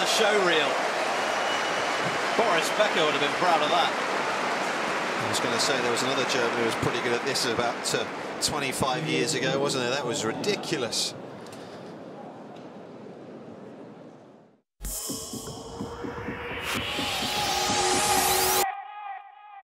the show reel. Boris Becker would have been proud of that. I was going to say there was another German who was pretty good at this about 25 years ago, wasn't there? That was ridiculous.